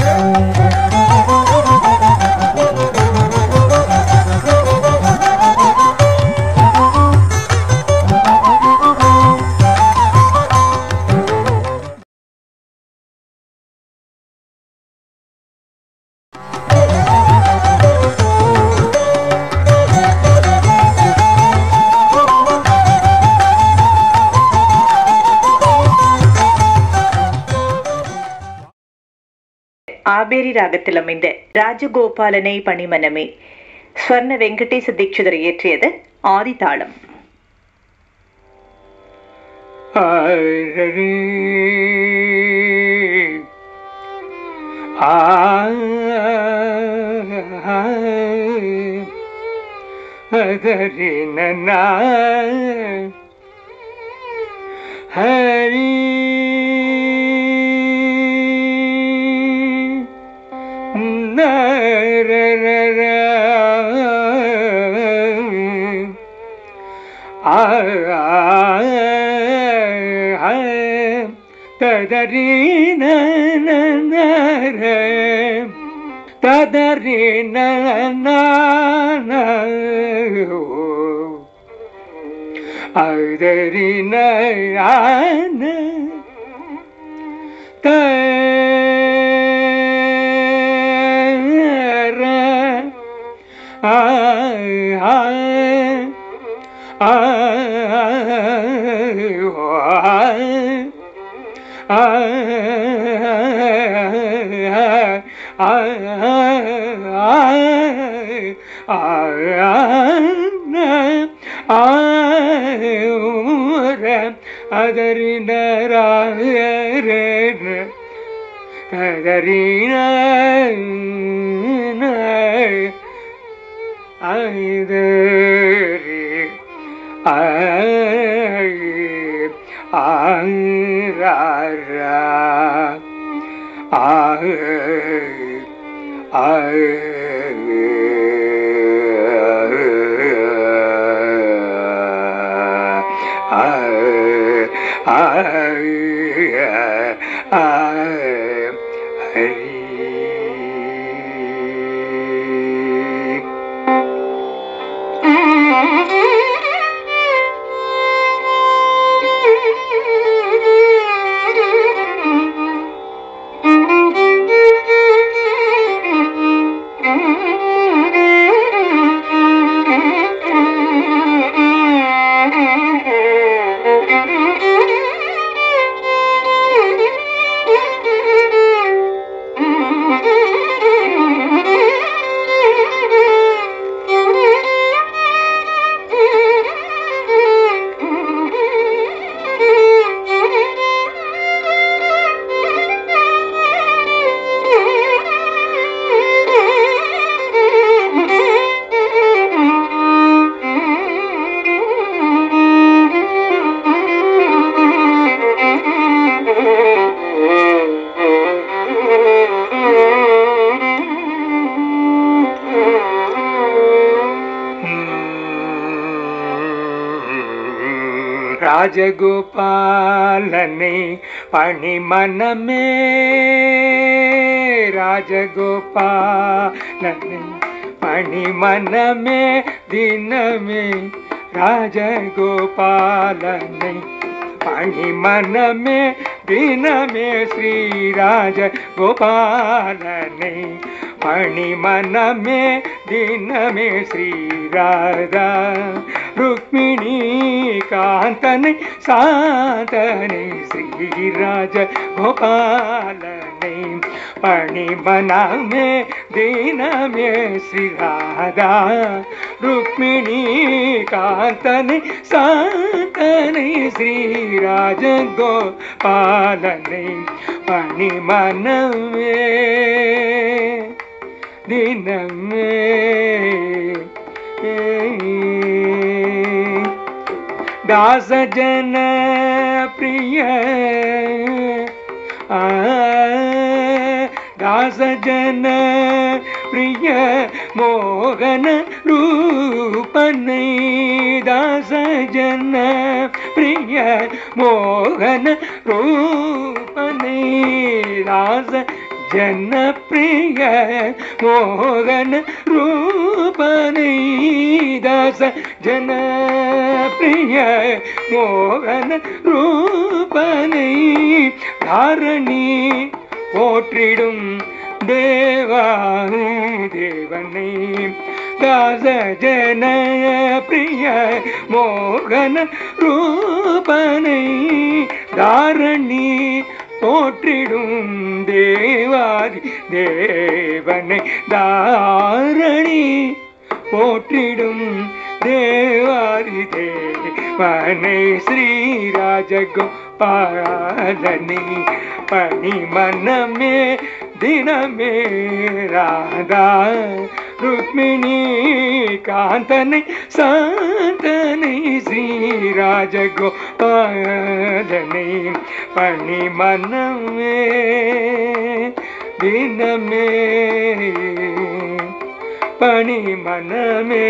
ஆபேரி ராகத்தில் அமைந்த ராஜகோபாலனை பணிமனமே ஸ்வர்ண வெங்கடேச தீட்சிதர் இயற்றியது ஆதிதாளம். ஹரி ததரி ததரி அதரி ராஜகோபாலனை பணிமனமே ராஜகோபாலனை பணிமனமே தினமே ராஜகோபாலனை பணிமனமே தினமே ஸ்ரீராஜ கோபாலனை பணிமனமே தினமே ஸ்ரீராதா ருக்மிணி காந்தனை சாந்தனை ஸ்ரீராஜ கோபாலனை பணிமனமே தினமே ஸ்ரீராதா ருக்மிணி காந்தனை சாந்தனை ஸ்ரீராஜ கோபாலனை பணிமனமே தினமே दास जन प्रिय दास जन प्रिय मोहन रूपने दास जन प्रिय मोहन रूपने दास जनप्रिय मोहन रूपने दास जनप्रिय मोहन रूपने धारणी போற்றிடும் தேவாதி தேவனை தாச ஜன பிரிய மோகன ரூபனை தாரணி போற்றிடும் தேவாதி தேவனை தாரணி போற்றிடும் தேவாதி தேவனை ஸ்ரீராஜகோபாலனை பணி மனமே தினமே ராதா ருக்மிணி காந்தனை சாந்தனை ஸ்ரீராஜகோபாலனை பணி மனமே தினமே பணி மனமே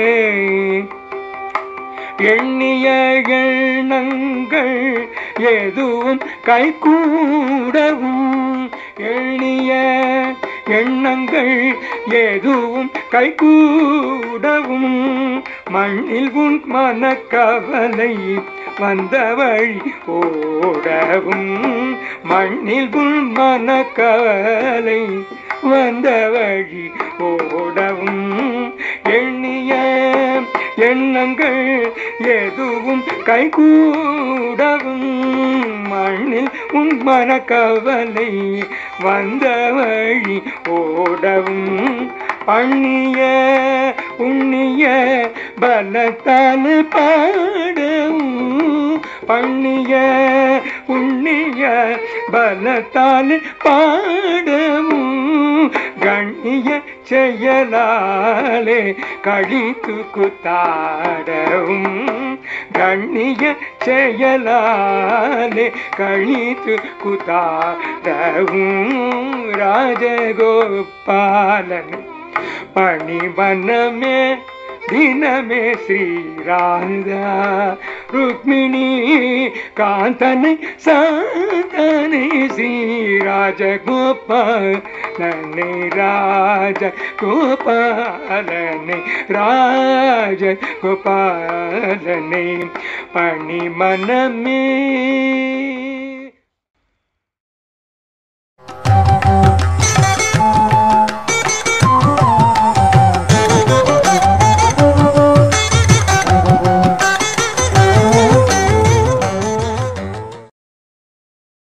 எண்ணிய எண்ணங்கள் எதுவும் கைகூடவும் எண்ணிய எண்ணங்கள் எதுவும் கைகூடவும் மண்ணில் உன் மனக்கவலை வந்த வழி ஓடவும் மண்ணில் உன் மனக்கவலை வந்த வழி ஓடவும் எண்ணிய எண்ணங்கள் எதுவும் கைகூடவும் மண்ணில் உன் மனக்கவலை வந்த வழி ஓடவும் பண்ணிய உண்ணிய பலத்தால் பாடவும் பண்ணிய உண்ணிய பலத்தால் பாடவும் கண்ணிய செயலாலே கழித்து குத்தாடவும் கண்ணிய செயலாலே கழித்து குத்தாடவும் ராஜகோபாலன் பணிவனமே தினமே ஸ்ரீராதா ருக்மிணி காந்தனை சாந்தனை ஸ்ரீராஜகோபாலனை ராஜகோபாலனை ராஜகோபாலனை பணிமனமே